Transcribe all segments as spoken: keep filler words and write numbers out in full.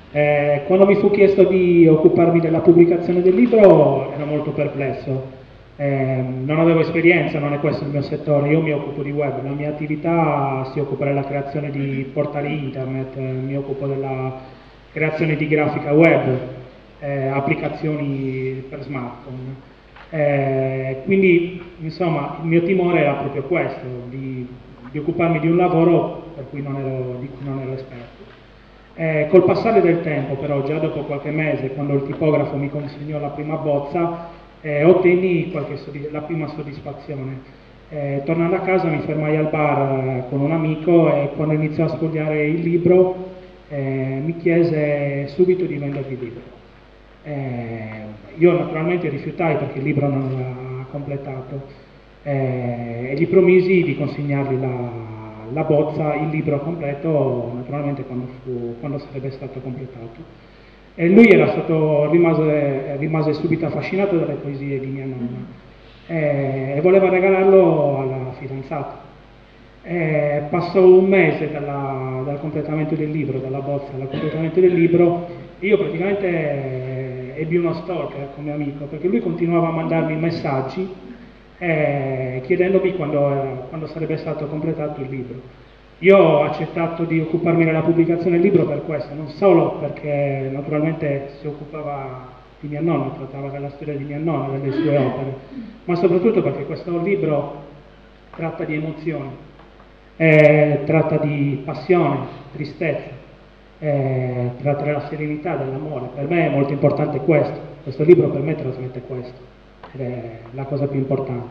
Eh, quando mi fu chiesto di occuparmi della pubblicazione del libro ero molto perplesso. Eh, non avevo esperienza, non è questo il mio settore, io mi occupo di web, la mia attività si occupa della creazione di portali internet, eh, mi occupo della creazione di grafica web, eh, applicazioni per smartphone. Eh, quindi insomma il mio timore era proprio questo, di, di occuparmi di un lavoro per cui non ero, di cui non ero esperto. Eh, col passare del tempo, però, già dopo qualche mese, quando il tipografo mi consegnò la prima bozza, eh, ottenni la prima soddisfazione. Eh, tornando a casa mi fermai al bar eh, con un amico e quando iniziò a sfogliare il libro eh, mi chiese subito di vendergli il libro. Eh, io naturalmente rifiutai perché il libro non l'ha completato eh, e gli promisi di consegnargli la, la bozza, il libro completo, naturalmente quando, fu, quando sarebbe stato completato. E lui era stato, rimase, rimase subito affascinato dalle poesie di mia nonna eh, e voleva regalarlo alla fidanzata. Eh, passò un mese dalla, dal completamento del libro, dalla bozza al completamento del libro, e io praticamente eh, ebbi uno stalker come amico, perché lui continuava a mandarmi messaggi eh, chiedendomi quando, quando sarebbe stato completato il libro. Io ho accettato di occuparmi della pubblicazione del libro per questo, non solo perché naturalmente si occupava di mia nonna, trattava della storia di mia nonna, delle sue opere, ma soprattutto perché questo libro tratta di emozioni, eh, tratta di passione, tristezza, eh, tratta della serenità, dell'amore. Per me è molto importante questo, questo libro per me trasmette questo, ed è la cosa più importante.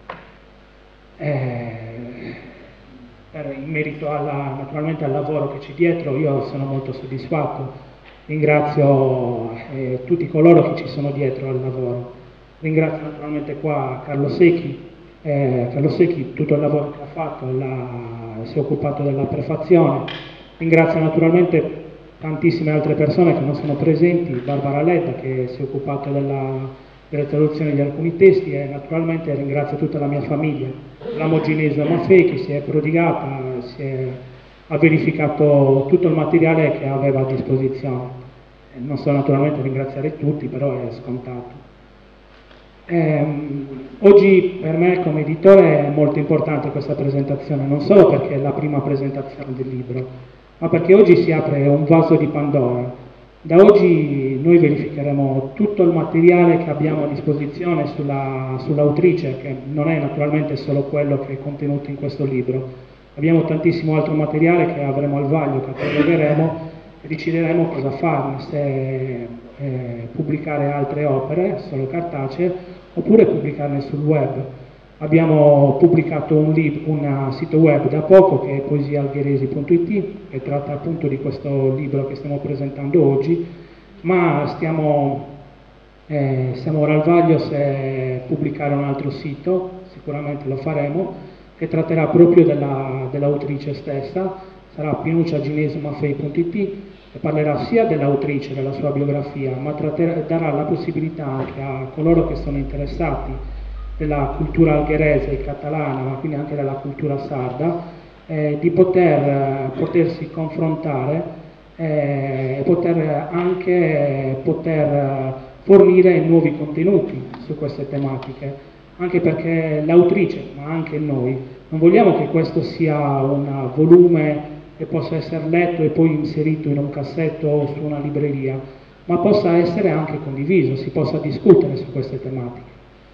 Eh, in merito alla, naturalmente al lavoro che c'è dietro, io sono molto soddisfatto, ringrazio eh, tutti coloro che ci sono dietro al lavoro, ringrazio naturalmente qua Carlo Secchi, eh, Carlo Secchi tutto il lavoro che ha fatto, la, si è occupato della prefazione, ringrazio naturalmente tantissime altre persone che non sono presenti, Barbara Ledda che si è occupata della delle traduzioni di alcuni testi e naturalmente ringrazio tutta la mia famiglia, la Moginese Maffei che si è prodigata, si è, ha verificato tutto il materiale che aveva a disposizione. E non so naturalmente ringraziare tutti, però è scontato. Ehm, oggi per me come editore è molto importante questa presentazione, non solo perché è la prima presentazione del libro, ma perché oggi si apre un vaso di Pandora. Da oggi noi verificheremo tutto il materiale che abbiamo a disposizione sulla, sull'autrice, che non è naturalmente solo quello che è contenuto in questo libro. Abbiamo tantissimo altro materiale che avremo al vaglio, catalogheremo e decideremo cosa farne, se eh, pubblicare altre opere, solo cartacee, oppure pubblicarne sul web. Abbiamo pubblicato un, lib, un sito web da poco che è poesiaalgheresi punto it, che tratta appunto di questo libro che stiamo presentando oggi, ma stiamo, eh, siamo ora al vaglio se pubblicare un altro sito, sicuramente lo faremo, che tratterà proprio della, dell'autrice stessa, sarà pinucciaginesumafei punto it e parlerà sia dell'autrice, della sua biografia, ma tratterà, darà la possibilità anche a coloro che sono interessati della cultura algherese e catalana, ma quindi anche della cultura sarda, eh, di poter, eh, potersi confrontare e eh, poter anche eh, poter fornire nuovi contenuti su queste tematiche, anche perché l'autrice, ma anche noi, non vogliamo che questo sia un volume che possa essere letto e poi inserito in un cassetto o su una libreria, ma possa essere anche condiviso, si possa discutere su queste tematiche.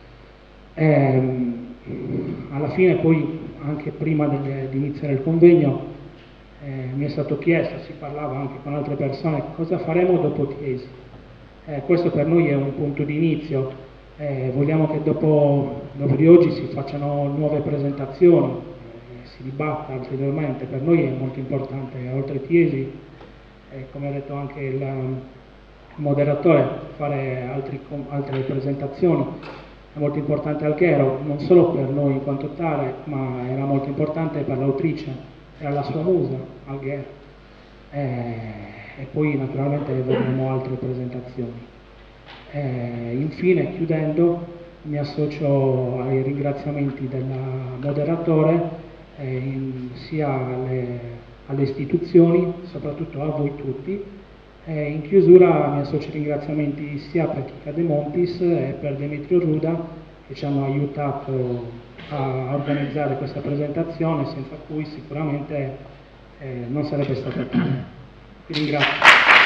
Eh, alla fine poi, anche prima del, di iniziare il convegno, eh, mi è stato chiesto, si parlava anche con altre persone, cosa faremo dopo Tiesi. Eh, questo per noi è un punto di inizio, eh, vogliamo che dopo, dopo di oggi si facciano nuove presentazioni, eh, si dibatta ulteriormente, per noi è molto importante, oltre Tiesi, eh, come ha detto anche il moderatore, fare altri, altre presentazioni. È molto importante Alghero, non solo per noi in quanto tale, ma era molto importante per l'autrice, era la sua musa, Alghero. Eh, e poi naturalmente vedremo altre presentazioni. Eh, infine, chiudendo, mi associo ai ringraziamenti del moderatore, eh, in, sia alle, alle istituzioni, soprattutto a voi tutti, E in chiusura mi associo ai ringraziamenti sia per Chica De Montis e per Demetrio Ruda, che ci hanno aiutato a organizzare questa presentazione, senza cui sicuramente eh, non sarebbe stata possibile. Vi ringrazio.